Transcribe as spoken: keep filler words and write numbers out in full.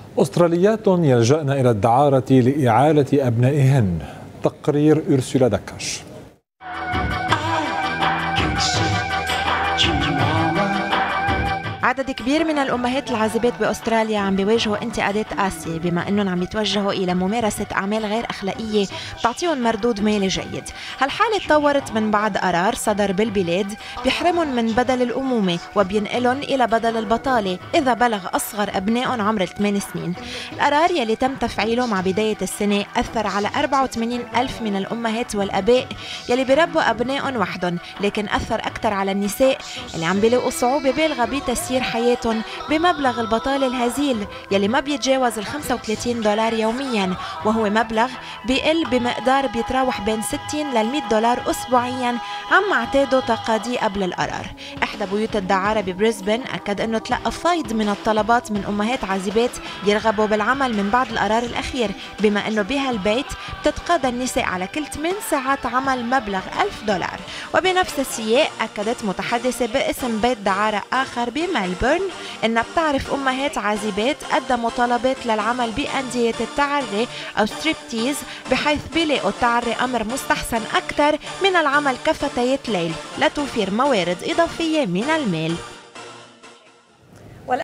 أستراليات يلجأن إلى الدعارة لإعالة أبنائهن. تقرير أرسولا دكاش. عدد كبير من الأمهات العازبات بأستراليا عم بيواجهوا انتقادات قاسية بما أنهم عم يتوجهوا إلى ممارسة أعمال غير أخلاقية بتعطيهم مردود مالي جيد. هالحالة تطورت من بعد قرار صدر بالبلاد بيحرمهم من بدل الأمومة وبينقلهم إلى بدل البطالة إذا بلغ أصغر أبنائهم عمر ثمان سنين. القرار يلي تم تفعيله مع بداية السنة أثر على أربعة وثمانين ألف من الأمهات والأباء يلي بيربوا أبنائهم وحدهم، لكن أثر أكثر على النساء يلي عم بيلاقوا صعوبة بالغة بتسيير حياتهم بمبلغ البطالة الهزيل يلي ما بيتجاوز ال خمسة وثلاثين دولار يوميا، وهو مبلغ بيقل بمقدار بيتراوح بين ستين لل مئة دولار أسبوعيا عم اعتادوا تقاضيه قبل القرار. إحدى بيوت الدعارة ببريسبن أكد أنه تلقى فايض من الطلبات من أمهات عازبات يرغبوا بالعمل من بعد القرار الأخير، بما أنه بهالبيت بتتقاضى النساء على كل ثمان ساعات عمل مبلغ ألف دولار. وبنفس السياق أكدت متحدثة باسم بيت دعارة آخر بملبورن إنها بتعرف أمهات عازبات قدموا طلبات للعمل بأندية التعري أو ستريبتيز، بحيث بيلاقوا التعري أمر مستحسن أكثر من العمل كفتيات ليل لتوفير موارد إضافية من المال.